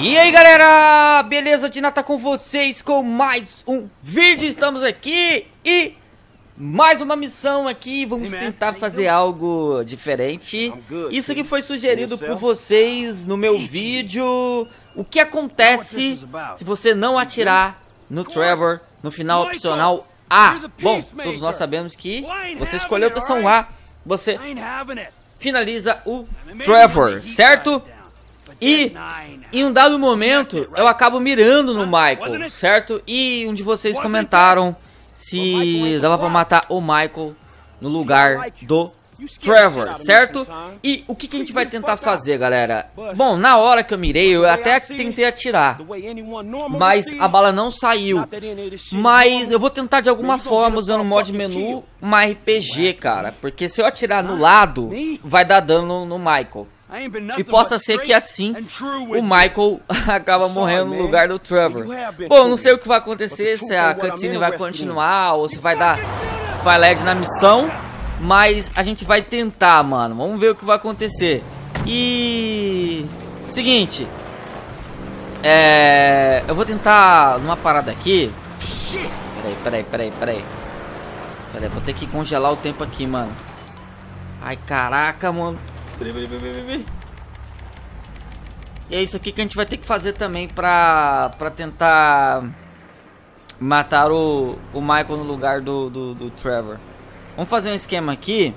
E aí galera, beleza? Tina tá com vocês com mais um vídeo. Estamos aqui e mais uma missão aqui. Vamos tentar fazer algo diferente. Isso aqui foi sugerido por vocês no meu vídeo. O que acontece se você não atirar no Trevor no final opcional A? Bom, todos nós sabemos que você escolheu a opção A, você finaliza o Trevor, certo? E em um dado momento eu acabo mirando no Michael, certo? E um de vocês comentaram se dava pra matar o Michael no lugar do Trevor, certo? E o que a gente vai tentar fazer, galera? Bom, na hora que eu mirei, eu até tentei atirar, mas a bala não saiu. Mas eu vou tentar de alguma forma usando o mod menu uma RPG, cara. Porque se eu atirar no lado, vai dar dano no Michael. E possa ser que assim o Michael acaba morrendo no lugar do Trevor. Bom, não sei o que vai acontecer, se a cutscene vai continuar ou se vai dar failed na missão. Mas a gente vai tentar, mano. Vamos ver o que vai acontecer. E... seguinte. Eu vou tentar numa parada aqui. Peraí, vou ter que congelar o tempo aqui, mano. Ai, caraca, mano. Peraí. E é isso aqui que a gente vai ter que fazer também pra tentar matar o Michael no lugar do Trevor. Vamos fazer um esquema aqui,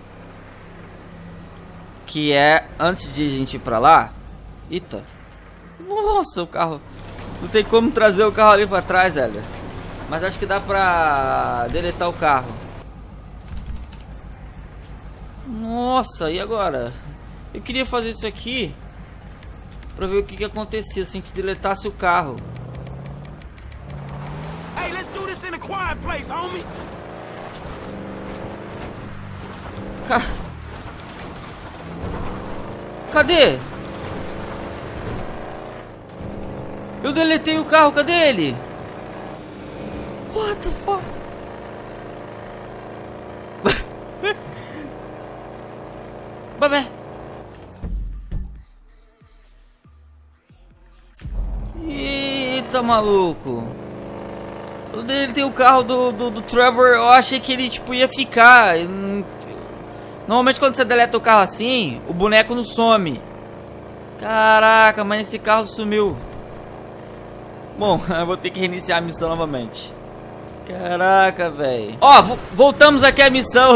que é, antes de a gente ir pra lá. Eita. Nossa, o carro. Não tem como trazer o carro ali pra trás, velho. Mas acho que dá pra deletar o carro. Nossa, e agora? Eu queria fazer isso aqui pra ver o que acontecia se a gente deletasse o carro. Hey, let's do this in a quiet place, homie. Cadê? Eu deletei o carro, cadê ele? What the fuck? Babé. Eita, maluco. Eu deletei o carro do Trevor. Eu achei que ele tipo ia ficar. Normalmente quando você deleta o carro assim, o boneco não some. Caraca, mas esse carro sumiu. Bom, eu vou ter que reiniciar a missão novamente. Caraca, velho. Ó, voltamos aqui à missão.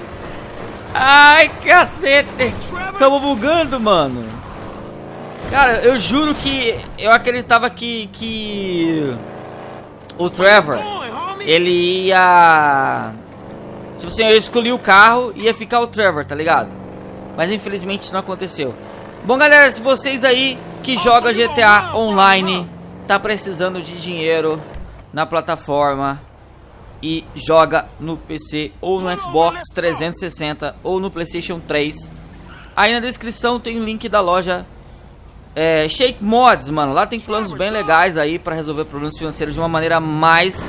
Ai, cacete. Tamo bugando, mano. Cara, eu juro que eu acreditava que o Trevor, ele ia... tipo assim, eu escolhi o carro e ia ficar o Trevor, tá ligado? Mas infelizmente isso não aconteceu. Bom, galera, se vocês aí que jogam GTA Online tá precisando de dinheiro na plataforma e joga no PC ou no Xbox 360 ou no PlayStation 3, aí na descrição tem o link da loja Shake Mods, mano. Lá tem planos bem legais aí pra resolver problemas financeiros de uma maneira mais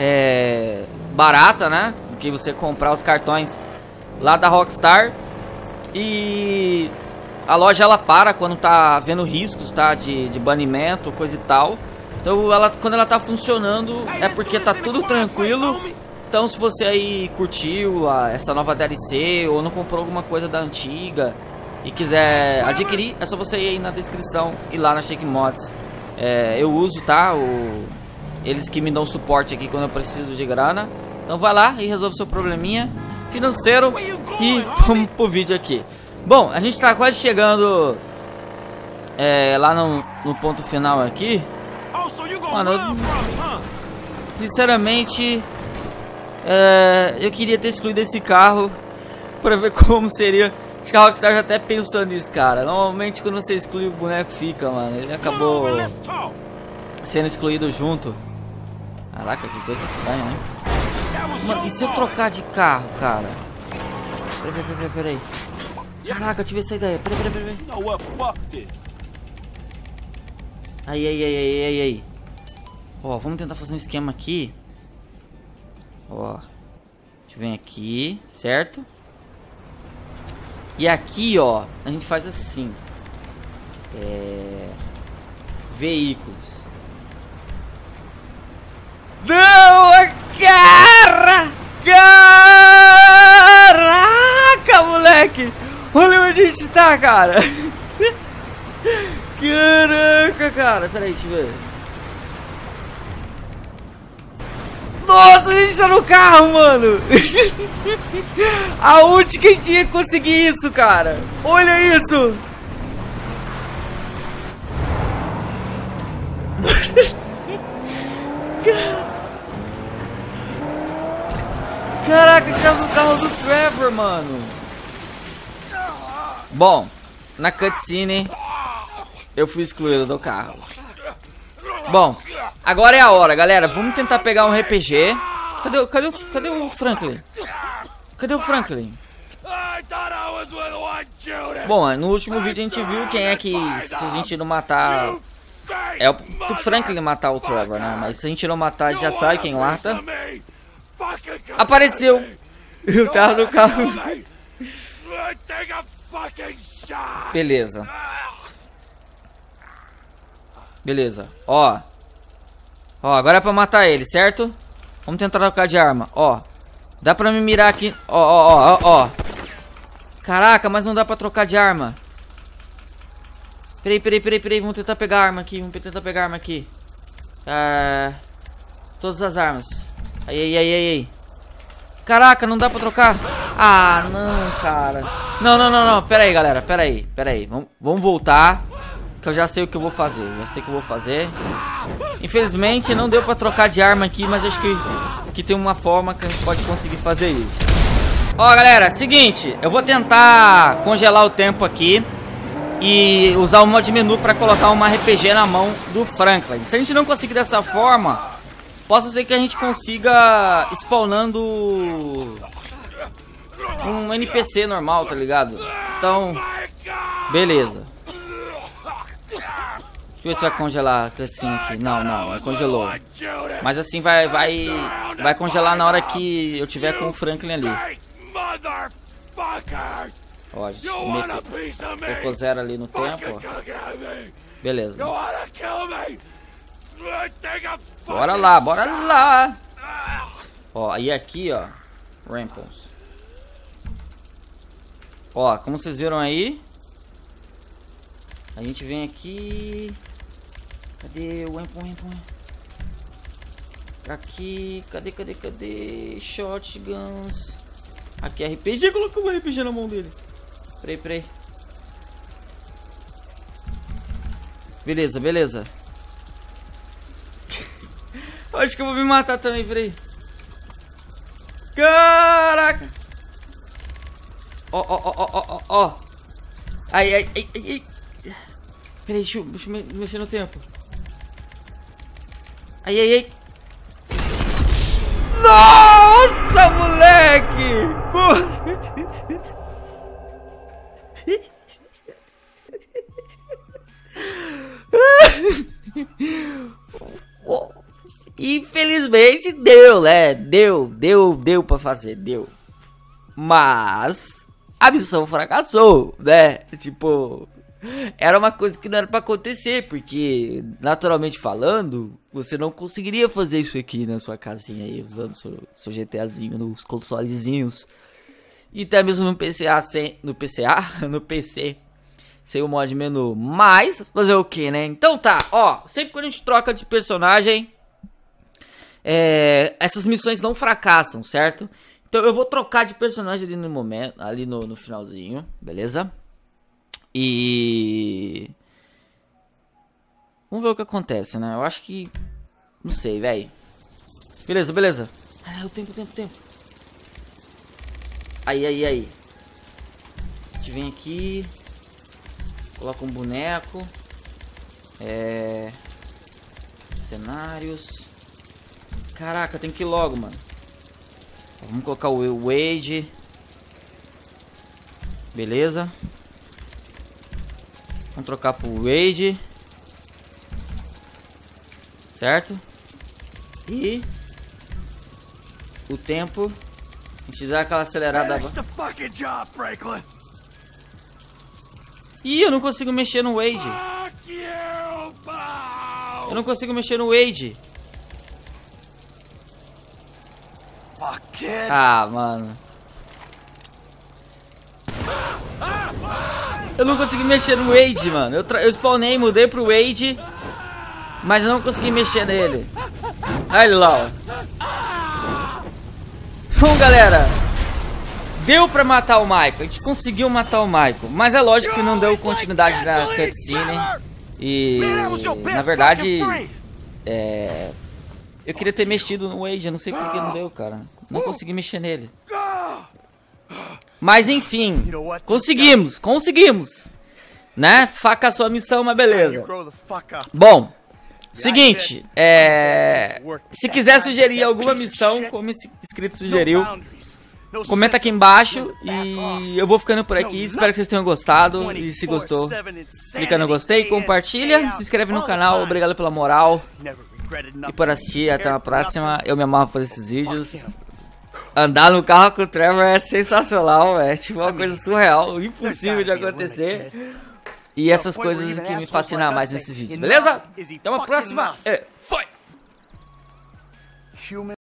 barata, né? Que você comprar os cartões lá da Rockstar. E a loja ela para quando tá vendo riscos, tá? De banimento, coisa e tal. Então quando ela tá funcionando é porque tá tudo tranquilo. Então se você aí curtiu essa nova DLC ou não comprou alguma coisa da antiga e quiser adquirir, é só você ir aí na descrição e lá na Shake Mods. Eu uso, tá? Eles que me dão suporte aqui quando eu preciso de grana. Então vai lá e resolve seu probleminha financeiro e vamos pro vídeo aqui. Bom, a gente tá quase chegando lá no ponto final aqui. Mano, sinceramente, eu queria ter excluído esse carro pra ver como seria. Acho que a Rockstar já até pensou nisso, cara. Normalmente quando você exclui o boneco fica, mano. Ele acabou sendo excluído junto. Caraca, que coisa estranha, né? Mano, e se eu trocar de carro, cara? Peraí. Caraca, eu tive essa ideia. Peraí. Aí. Ó, vamos tentar fazer um esquema aqui. Ó. A gente vem aqui, certo? E aqui, ó, a gente faz assim. veículos. Não, cara! Caraca, moleque! Olha onde a gente tá, cara! Caraca, cara! Peraí, deixa eu ver. Nossa, a gente tá no carro, mano! Aonde que a gente ia conseguir isso, cara? Olha isso! Caraca, a gente tava no carro do Trevor, mano! Bom, na cutscene eu fui excluído do carro. Bom, agora é a hora, galera. Vamos tentar pegar um RPG. Cadê o Franklin? Cadê o Franklin? Bom, no último vídeo a gente viu quem é que, se a gente não matar... É o Franklin matar o Trevor, né? Mas se a gente não matar, a gente já sabe quem mata. Apareceu! Eu tava no carro. Beleza. Beleza, ó, agora é pra matar ele, certo? Vamos tentar trocar de arma, ó. Dá pra me mirar aqui, ó. Caraca, mas não dá pra trocar de arma. Peraí, vamos tentar pegar a arma aqui, todas as armas. Aí. Caraca, não dá pra trocar. Ah, não, cara. Não, pera aí, galera, pera aí. Vamos voltar. Que eu já sei o que eu vou fazer. Infelizmente não deu pra trocar de arma aqui, mas acho que tem uma forma que a gente pode conseguir fazer isso. Ó, galera, seguinte, eu vou tentar congelar o tempo aqui e usar o mod menu pra colocar uma RPG na mão do Franklin. Se a gente não conseguir dessa forma, possa ser que a gente consiga spawnando um NPC normal, tá ligado? Então, beleza. Deixa eu ver se vai congelar assim aqui. Não, congelou. Mas assim vai congelar na hora que eu tiver com o Franklin ali. Ó, a gente colocou 0 ali no tempo, ó. Beleza. Bora lá. Ó, e aqui, ó, Ramples. Ó, como vocês viram aí, a gente vem aqui. Cadê o Rampon? Aqui, cadê? Shotguns. Aqui, RPG, colocou um RPG na mão dele. Peraí. Beleza. Acho que eu vou me matar também, peraí. Caraca! Ó. Ai. Peraí, deixa eu mexer no tempo. Ai. Nossa, moleque! Infelizmente deu, né? Deu pra fazer, deu. Mas a missão fracassou, né? Tipo, era uma coisa que não era pra acontecer, porque, naturalmente falando, você não conseguiria fazer isso aqui na sua casinha aí, usando seu GTAzinho nos consolezinhos. E até mesmo no PC, sem o mod menu. Mas, fazer o que, né? Então tá, ó, sempre quando a gente troca de personagem, essas missões não fracassam, certo? Então eu vou trocar de personagem ali no momento, ali no finalzinho, beleza? E vamos ver o que acontece, né? Eu acho que, não sei, velho. Beleza. Ah, o tempo. Aí. A gente vem aqui, coloca um boneco, cenários. Caraca, tem que ir logo, mano. Vamos colocar o Wade. Beleza. Vamos trocar pro Wade. Certo? E o tempo, a gente dá aquela acelerada. Ih, eu não consigo mexer no Wade. Eu não consigo mexer no Wade. Ah, mano. Eu não consegui mexer no Wade, mano. Eu spawnei, mudei pro Wade, mas não consegui mexer nele. Olha ele lá, ó. Bom, galera, deu pra matar o Michael. A gente conseguiu matar o Michael, mas é lógico que não deu continuidade na cutscene. E, na verdade, eu queria ter mexido no Wade. Eu não sei por que não deu, cara. Não consegui mexer nele. Mas enfim, conseguimos, né? Faca a sua missão, mas beleza. Bom, seguinte, se quiser sugerir alguma missão, como esse inscrito sugeriu, comenta aqui embaixo. E eu vou ficando por aqui, espero que vocês tenham gostado. E se gostou, clica no gostei, compartilha, se inscreve no canal, obrigado pela moral e por assistir, até a próxima. Eu me amarro por esses vídeos. Andar no carro com o Trevor é sensacional, é tipo uma coisa surreal, impossível de acontecer. E essas coisas que me fascinam mais nesses vídeos, beleza? Até uma próxima. Foi!